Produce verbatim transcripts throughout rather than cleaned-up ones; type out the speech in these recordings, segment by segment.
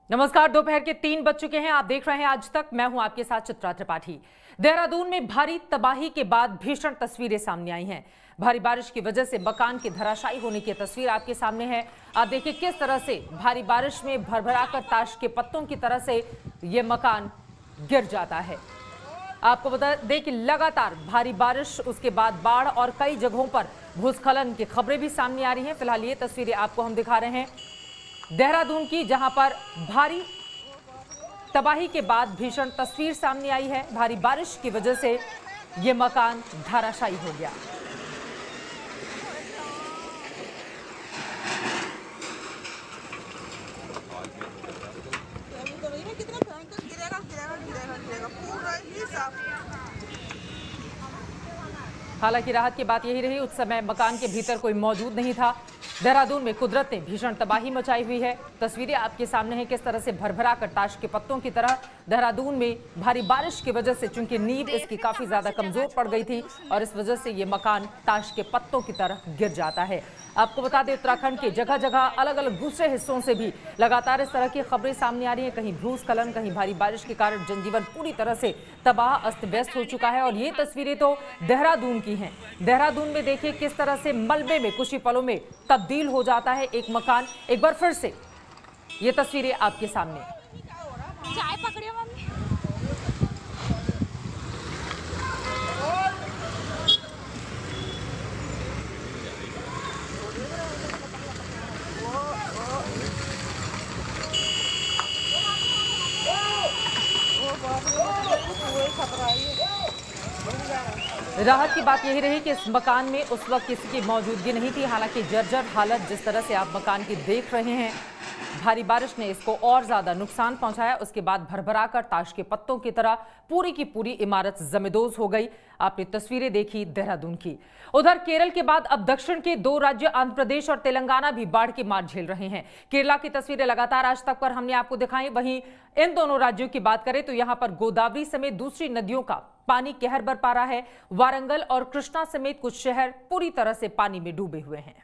नमस्कार। दोपहर के तीन बज चुके हैं। आप देख रहे हैं आज तक। मैं हूं आपके साथ चित्रा त्रिपाठी। देहरादून में भारी तबाही के बाद भीषण तस्वीरें सामने आई हैं। भारी बारिश की वजह से मकान के धराशायी होने की तस्वीर आपके सामने है। आप देखिए किस तरह से भारी बारिश में भरभराकर ताश के पत्तों की तरह से ये मकान गिर जाता है। आपको बता दें कि लगातार भारी बारिश, उसके बाद बाढ़ और कई जगहों पर भूस्खलन की खबरें भी सामने आ रही हैं। फिलहाल ये तस्वीरें आपको हम दिखा रहे हैं देहरादून की, जहां पर भारी तबाही के बाद भीषण तस्वीर सामने आई है। भारी बारिश की वजह से यह मकान धराशायी हो गया। हालांकि राहत की बात यही रही, उस समय मकान के भीतर कोई मौजूद नहीं था। देहरादून में कुदरत ने भीषण तबाही मचाई हुई है। तस्वीरें आपके सामने हैं किस तरह से भरभरा कर ताश के पत्तों की तरह देहरादून में भारी बारिश की वजह से, चूंकि नींव इसकी काफी ज्यादा कमजोर पड़ गई थी और इस वजह से ये मकान ताश के पत्तों की तरह गिर जाता है। आपको बता दें, उत्तराखंड के जगह जगह अलग अलग दूसरे हिस्सों से भी लगातार इस तरह की खबरें सामने आ रही हैं। कहीं भूस्खलन, कहीं भारी बारिश के कारण जनजीवन पूरी तरह से तबाह अस्त व्यस्त हो चुका है। और ये तस्वीरें तो देहरादून की हैं। देहरादून में देखिए किस तरह से मलबे में कुछ ही पलों में तब्दील हो जाता है एक मकान। एक बार फिर से ये तस्वीरें आपके सामने। चाय पकड़ियो मम्मी। राहत की बात यही रही कि इस मकान में उस वक्त किसी की मौजूदगी नहीं थी। हालांकि जर्जर हालत जिस तरह से आप मकान की देख रहे हैं, भारी बारिश ने इसको और ज्यादा नुकसान पहुंचाया। उसके बाद भरभराकर ताश के पत्तों की तरह पूरी की पूरी इमारत जमींदोज हो गई। आपने तस्वीरें देखी देहरादून की। उधर केरल के बाद अब दक्षिण के दो राज्य आंध्र प्रदेश और तेलंगाना भी बाढ़ की मार झेल रहे हैं। केरला की तस्वीरें लगातार आज तक पर हमने आपको दिखाई। वहीं इन दोनों राज्यों की बात करें तो यहां पर गोदावरी समेत दूसरी नदियों का पानी कहर बरपा रहा है। वारंगल और कृष्णा समेत कुछ शहर पूरी तरह से पानी में डूबे हुए हैं।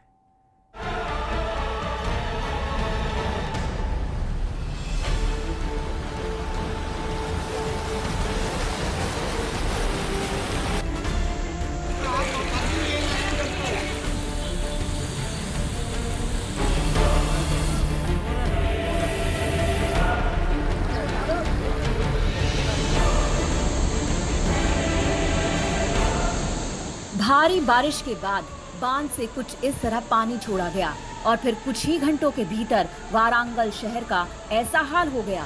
भारी बारिश के बाद बांध से कुछ इस तरह पानी छोड़ा गया और फिर कुछ ही घंटों के भीतर वारंगल शहर का ऐसा हाल हो गया।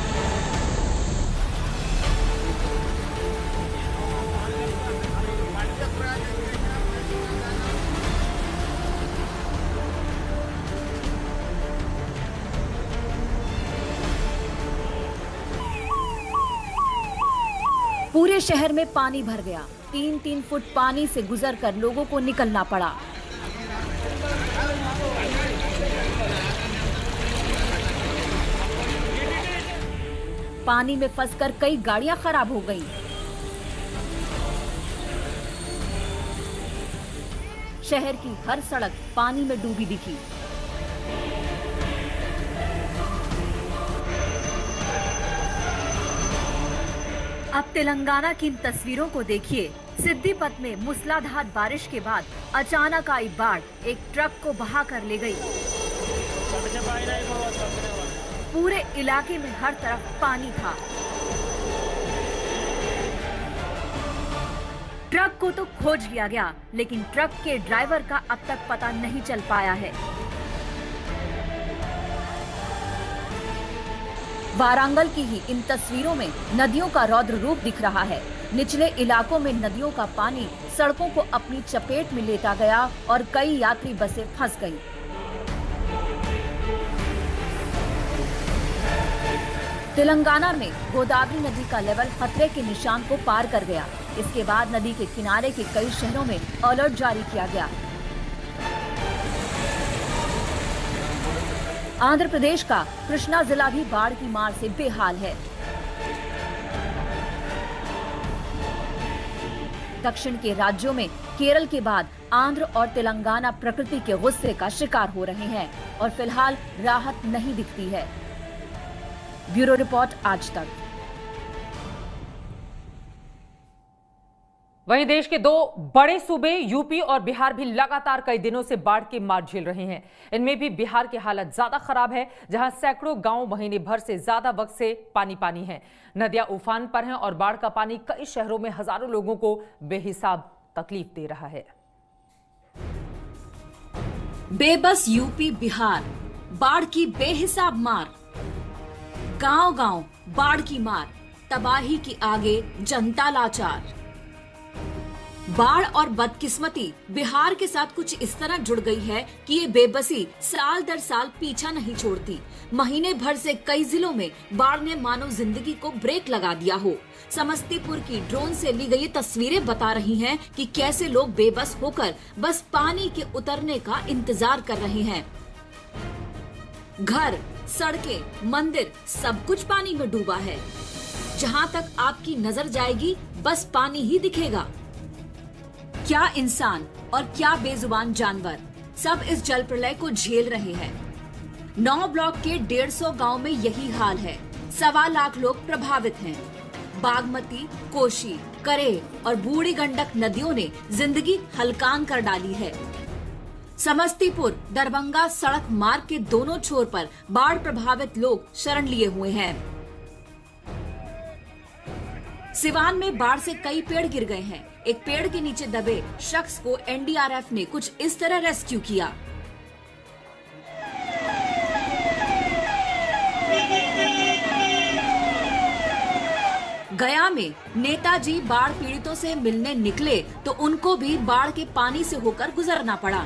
पूरे शहर में पानी भर गया। तीन तीन फुट पानी से गुजरकर लोगों को निकलना पड़ा। पानी में फंसकर कई गाड़ियां खराब हो गईं। शहर की हर सड़क पानी में डूबी दिखी। अब तेलंगाना की इन तस्वीरों को देखिए। सिद्दीपत में मूसलाधार बारिश के बाद अचानक आई बाढ़ एक ट्रक को बहा कर ले गई। पूरे इलाके में हर तरफ पानी था। ट्रक को तो खोज लिया गया, लेकिन ट्रक के ड्राइवर का अब तक पता नहीं चल पाया है। वारंगल की ही इन तस्वीरों में नदियों का रौद्र रूप दिख रहा है। निचले इलाकों में नदियों का पानी सड़कों को अपनी चपेट में लेता गया और कई यात्री बसें फंस गईं। तेलंगाना में गोदावरी नदी का लेवल खतरे के निशान को पार कर गया। इसके बाद नदी के किनारे के कई शहरों में अलर्ट जारी किया गया। आंध्र प्रदेश का कृष्णा जिला भी बाढ़ की मार से बेहाल है। दक्षिण के राज्यों में केरल के बाद आंध्र और तेलंगाना प्रकृति के गुस्से का शिकार हो रहे हैं और फिलहाल राहत नहीं दिखती है। ब्यूरो रिपोर्ट आज तक। वहीं देश के दो बड़े सूबे यूपी और बिहार भी लगातार कई दिनों से बाढ़ की मार झेल रहे हैं। इनमें भी बिहार की हालत ज्यादा खराब है, जहां सैकड़ों गांव महीने भर से ज्यादा वक्त से पानी पानी है। नदियां उफान पर हैं और बाढ़ का पानी कई शहरों में हजारों लोगों को बेहिसाब तकलीफ दे रहा है। बेबस यूपी बिहार, बाढ़ की बेहिसाब मार। गांव गांव बाढ़ की मार, तबाही की आगे जनता लाचार। बाढ़ और बदकिस्मती बिहार के साथ कुछ इस तरह जुड़ गई है कि ये बेबसी साल दर साल पीछा नहीं छोड़ती। महीने भर से कई जिलों में बाढ़ ने मानो जिंदगी को ब्रेक लगा दिया हो। समस्तीपुर की ड्रोन से ली गई तस्वीरें बता रही हैं कि कैसे लोग बेबस होकर बस पानी के उतरने का इंतजार कर रहे हैं। घर, सड़कें, मंदिर सब कुछ पानी में डूबा है। जहां तक आपकी नजर जाएगी बस पानी ही दिखेगा। क्या इंसान और क्या बेजुबान जानवर, सब इस जल प्रलय को झेल रहे हैं। नौ ब्लॉक के डेढ़ सौ गाँव में यही हाल है। सवा लाख लोग प्रभावित हैं। बागमती, कोशी, करेह और बूढ़ी गंडक नदियों ने जिंदगी हलकान कर डाली है। समस्तीपुर दरभंगा सड़क मार्ग के दोनों छोर पर बाढ़ प्रभावित लोग शरण लिए हुए हैं। सिवान में बाढ़ से कई पेड़ गिर गए हैं। एक पेड़ के नीचे दबे शख्स को एन डी आर एफ ने कुछ इस तरह रेस्क्यू किया। गया में नेताजी बाढ़ पीड़ितों से मिलने निकले तो उनको भी बाढ़ के पानी से होकर गुजरना पड़ा।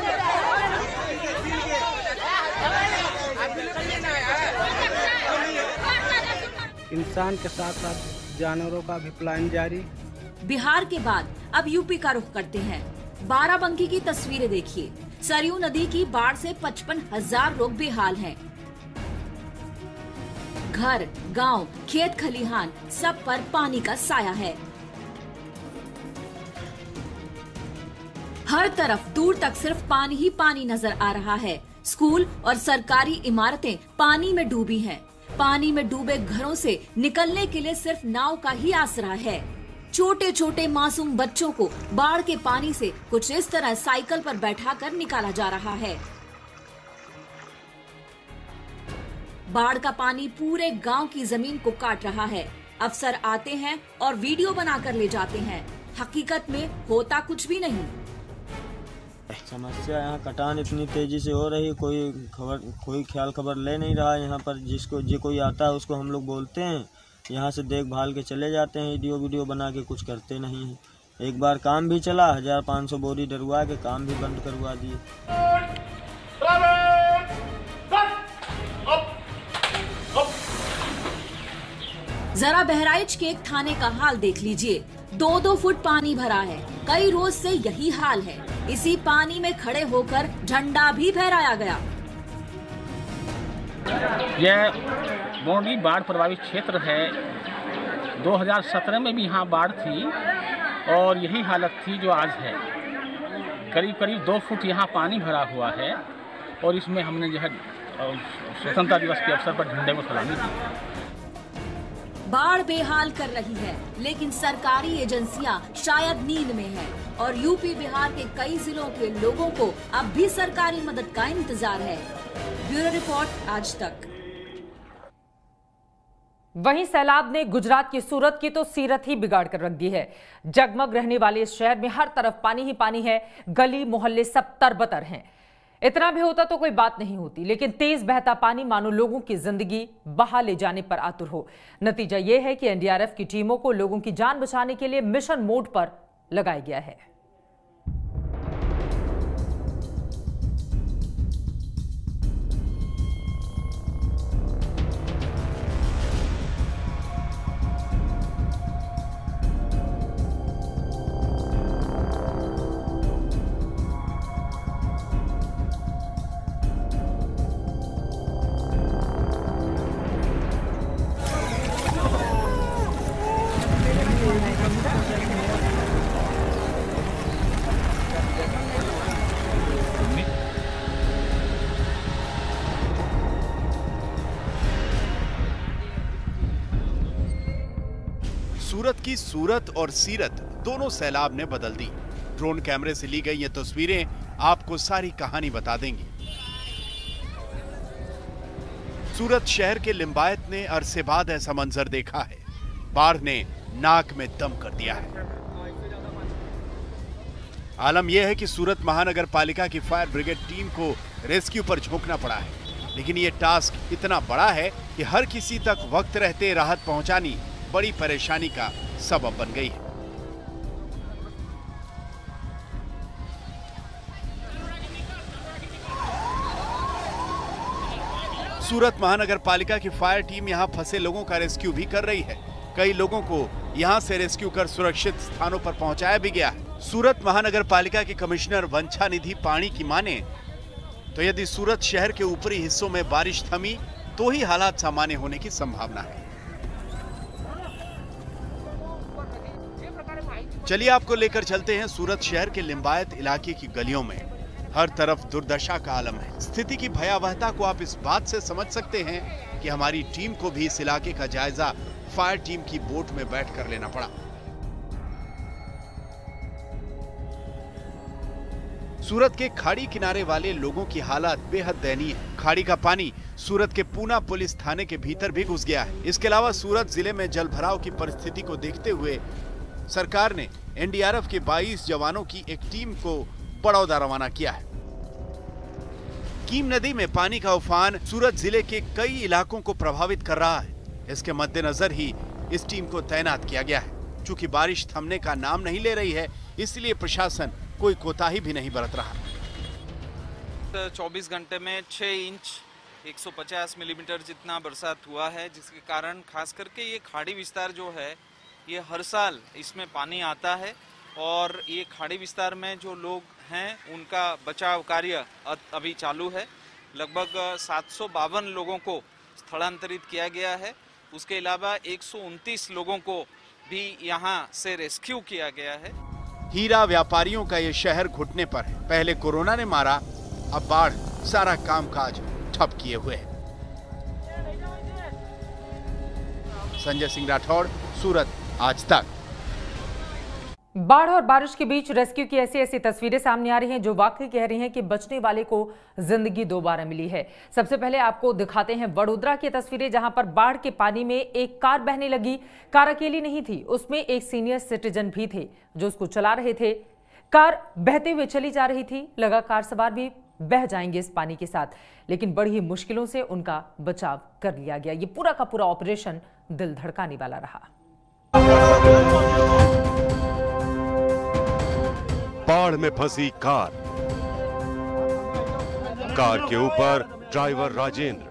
इंसान के साथ साथ जानवरों का भी प्लान जारी। बिहार के बाद अब यूपी का रुख करते हैं। बाराबंकी की तस्वीरें देखिए। सरयू नदी की बाढ़ से पचपन हजार लोग बेहाल हैं। घर, गांव, खेत खलिहान सब पर पानी का साया है। हर तरफ दूर तक सिर्फ पानी ही पानी नजर आ रहा है। स्कूल और सरकारी इमारतें पानी में डूबी हैं। पानी में डूबे घरों से निकलने के लिए सिर्फ नाव का ही आसरा है। छोटे छोटे मासूम बच्चों को बाढ़ के पानी से कुछ इस तरह साइकिल पर बैठाकर निकाला जा रहा है। बाढ़ का पानी पूरे गांव की जमीन को काट रहा है। अफसर आते हैं और वीडियो बनाकर ले जाते हैं। हकीकत में होता कुछ भी नहीं। समस्या यहाँ कटान इतनी तेजी से हो रही, कोई खबर कोई ख्याल खबर ले नहीं रहा। यहाँ पर जिसको जो कोई आता है उसको हम लोग बोलते हैं, यहाँ से देखभाल के चले जाते हैं। वीडियो वीडियो बना के कुछ करते नहीं हैं। एक बार काम भी चला, हजार पाँच सौ बोरी डरवा के काम भी बंद करवा दिए। जरा बहराइच के एक थाने का हाल देख लीजिए। दो दो फुट पानी भरा है। कई रोज से यही हाल है। इसी पानी में खड़े होकर झंडा भी फहराया गया। यह बोंडी बाढ़ प्रभावित क्षेत्र है। दो हज़ार सत्रह में भी यहाँ बाढ़ थी और यही हालत थी जो आज है। करीब करीब दो फुट यहाँ पानी भरा हुआ है और इसमें हमने जो है स्वतंत्रता दिवस के अवसर पर झंडे को सलामी दी। बाढ़ बेहाल कर रही है, लेकिन सरकारी एजेंसियां शायद नींद में हैं और यूपी बिहार के कई जिलों के लोगों को अब भी सरकारी मदद का इंतजार है। ब्यूरो रिपोर्ट आज तक। वहीं सैलाब ने गुजरात की सूरत की तो सीरत ही बिगाड़ कर रख दी है। जगमग रहने वाले इस शहर में हर तरफ पानी ही पानी है। गली मोहल्ले सब तरबतर हैं। इतना भी होता तो कोई बात नहीं होती, लेकिन तेज बहता पानी मानो लोगों की जिंदगी बहा ले जाने पर आतुर हो। नतीजा यह है कि एन डी आर एफ की टीमों को लोगों की जान बचाने के लिए मिशन मोड पर लगाया गया है। सूरत की सूरत और सीरत दोनों सैलाब ने बदल दी। ड्रोन कैमरे से ली गई ये तस्वीरें आपको सारी कहानी बता देंगी। सूरत शहर के लिंबायत ने अरसे बाद ऐसा मंजर देखा है। बाढ़ ने नाक में दम कर दिया है। आलम यह है कि सूरत महानगर पालिका की फायर ब्रिगेड टीम को रेस्क्यू पर झोंकना पड़ा है, लेकिन यह टास्क इतना बड़ा है कि हर किसी तक वक्त रहते राहत पहुंचानी बड़ी परेशानी का सबब बन गई है। सूरत महानगर पालिका की फायर टीम यहां फंसे लोगों का रेस्क्यू भी कर रही है। कई लोगों को यहां से रेस्क्यू कर सुरक्षित स्थानों पर पहुंचाया भी गया है। सूरत महानगर पालिका के कमिश्नर वंछा निधि पाणी की माने तो यदि सूरत शहर के ऊपरी हिस्सों में बारिश थमी तो ही हालात सामान्य होने की संभावना है। चलिए आपको लेकर चलते हैं सूरत शहर के लिंबायत इलाके की गलियों में। हर तरफ दुर्दशा का आलम है। स्थिति की भयावहता को आप इस बात से समझ सकते हैं कि हमारी टीम को भी इस इलाके का जायजा फायर टीम की बोट में बैठकर लेना पड़ा। सूरत के खाड़ी किनारे वाले लोगों की हालत बेहद दयनीय है। खाड़ी का पानी सूरत के पूना पुलिस थाने के भीतर भी घुस गया है। इसके अलावा सूरत जिले में जल भराव की परिस्थिति को देखते हुए सरकार ने एन डी आर एफ के बाईस जवानों की एक टीम को बड़ौदा रवाना किया है। कीम नदी में पानी का उफान सूरत जिले के कई इलाकों को प्रभावित कर रहा है। इसके मद्देनजर ही इस टीम को तैनात किया गया है। चूंकि बारिश थमने का नाम नहीं ले रही है, इसलिए प्रशासन कोई कोताही भी नहीं बरत रहा। चौबीस घंटे में छह इंच एक सौ पचास मिलीमीटर जितना बरसात हुआ है, जिसके कारण खास करके ये खाड़ी विस्तार जो है ये हर साल इसमें पानी आता है और ये खाड़ी विस्तार में जो लोग हैं उनका बचाव कार्य अभी चालू है। लगभग सात सौ बावन लोगों को स्थलांतरित किया गया है। उसके अलावा एक सौ उनतीस लोगों को भी यहाँ से रेस्क्यू किया गया है। हीरा व्यापारियों का ये शहर घुटने पर है। पहले कोरोना ने मारा, अब बाढ़ सारा कामकाज ठप किए हुए है। संजय सिंह राठौड़, सूरत, आज तक। बाढ़ और बारिश के बीच रेस्क्यू की ऐसी ऐसी तस्वीरें सामने आ रही हैं जो वाकई कह रही हैं कि बचने वाले को जिंदगी दोबारा मिली है। सबसे पहले आपको दिखाते हैं वडोदरा की तस्वीरें, जहां पर बाढ़ के पानी में एक कार बहने लगी। कार अकेली नहीं थी, उसमें एक सीनियर सिटीजन भी थे जो उसको चला रहे थे। कार बहते हुए चली जा रही थी, लगा कार सवार भी बह जाएंगे इस पानी के साथ, लेकिन बड़ी ही मुश्किलों से उनका बचाव कर लिया गया। ये पूरा का पूरा ऑपरेशन दिल धड़काने वाला रहा। बाढ़ में फंसी कार, कार के ऊपर ड्राइवर राजेंद्र,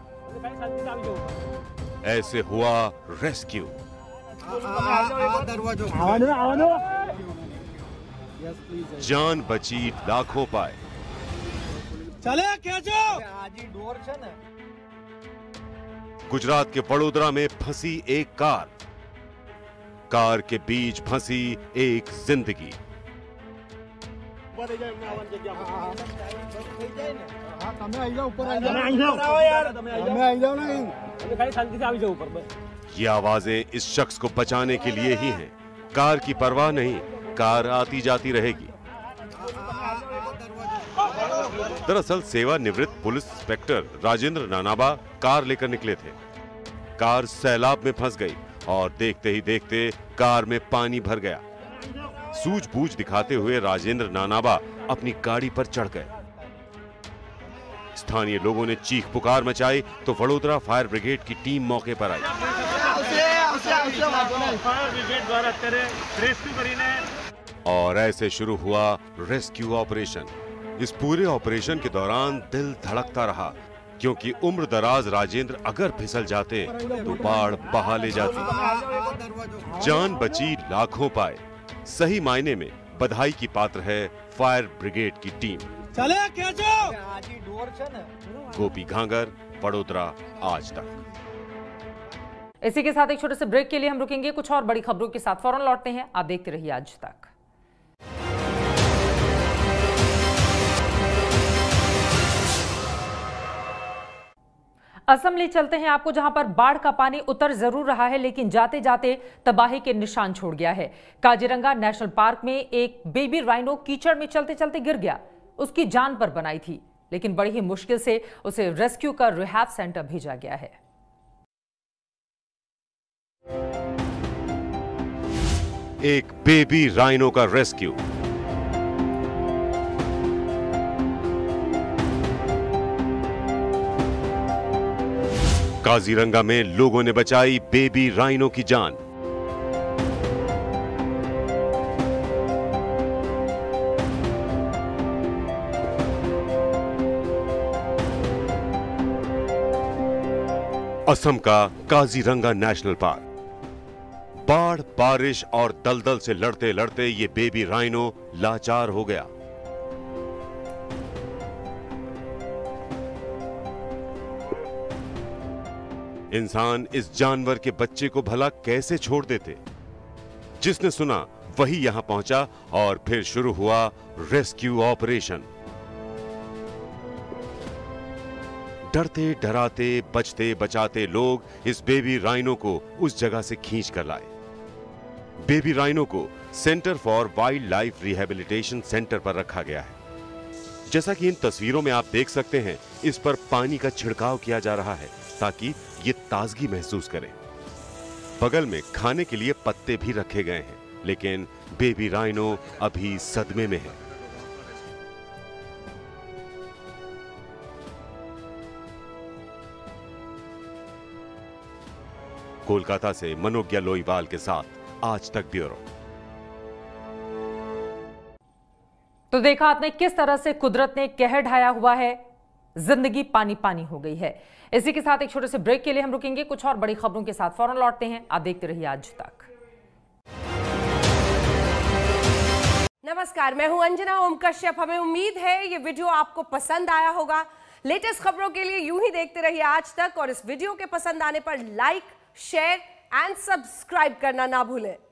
ऐसे हुआ रेस्क्यू। जान बची लाखों पाए। चले खींचो। गुजरात के वडोदरा में फंसी एक कार, कार के बीच फंसी एक जिंदगी। ये आवाजें इस शख्स को बचाने के लिए ही हैं। कार की परवाह नहीं, कार आती जाती रहेगी। दरअसल सेवानिवृत्त police inspector Rajendra Nanaba car लेकर निकले थे। कार सैलाब में फंस गई और देखते ही देखते कार में पानी भर गया। सूझबूझ दिखाते हुए राजेंद्र नानाबा अपनी गाड़ी पर चढ़ गए। स्थानीय लोगों ने चीख पुकार मचाई तो वडोदरा फायर ब्रिगेड की टीम मौके पर आई। और ऐसे शुरू हुआ रेस्क्यू ऑपरेशन। इस पूरे ऑपरेशन के दौरान दिल धड़कता रहा, क्योंकि उम्र दराज राजेंद्र अगर फिसल जाते तो बाढ़ बहा ले जाती। जान बची लाखों पाए। सही मायने में बधाई की पात्र है फायर ब्रिगेड की टीम। चले खींचो। गोपी घांगर, वडोदरा, आज तक। इसी के साथ एक छोटे से ब्रेक के लिए हम रुकेंगे। कुछ और बड़ी खबरों के साथ फौरन लौटते हैं। आप देखते रहिए आज तक। असम ले चलते हैं आपको, जहां पर बाढ़ का पानी उतर जरूर रहा है लेकिन जाते जाते तबाही के निशान छोड़ गया है। काजीरंगा नेशनल पार्क में एक बेबी राइनो कीचड़ में चलते चलते गिर गया। उसकी जान पर बनाई थी, लेकिन बड़ी ही मुश्किल से उसे रेस्क्यू कर रिहैब सेंटर भेजा गया है। एक बेबी राइनो का रेस्क्यू। काजीरंगा में लोगों ने बचाई बेबी राइनो की जान। असम का काजीरंगा नेशनल पार्क। बाढ़, बारिश और दलदल से लड़ते लड़ते ये बेबी राइनो लाचार हो गया। इंसान इस जानवर के बच्चे को भला कैसे छोड़ देते? जिसने सुना वही यहां पहुंचा और फिर शुरू हुआ रेस्क्यू ऑपरेशन। डरते डराते बचते बचाते लोग इस बेबी राइनो को उस जगह से खींच कर लाए। बेबी राइनो को centre for wildlife rehabilitation centre पर रखा गया है। जैसा कि इन तस्वीरों में आप देख सकते हैं, इस पर पानी का छिड़काव किया जा रहा है ताकि ये ताजगी महसूस करें। बगल में खाने के लिए पत्ते भी रखे गए हैं, लेकिन बेबी राइनो अभी सदमे में है। कोलकाता से मनोज्ञा लोईवाल के साथ आज तक ब्यूरो। तो देखा आपने किस तरह से कुदरत ने कहर ढाया हुआ है, जिंदगी पानी पानी हो गई है। इसी के साथ एक छोटे से ब्रेक के लिए हम रुकेंगे, कुछ और बड़ी खबरों के साथ फौरन लौटते हैं। आप देखते रहिए आज तक। नमस्कार, मैं हूं अंजना ओम कश्यप। हमें उम्मीद है ये वीडियो आपको पसंद आया होगा। लेटेस्ट खबरों के लिए यूं ही देखते रहिए आज तक, और इस वीडियो के पसंद आने पर लाइक, शेयर एंड सब्सक्राइब करना ना भूलें।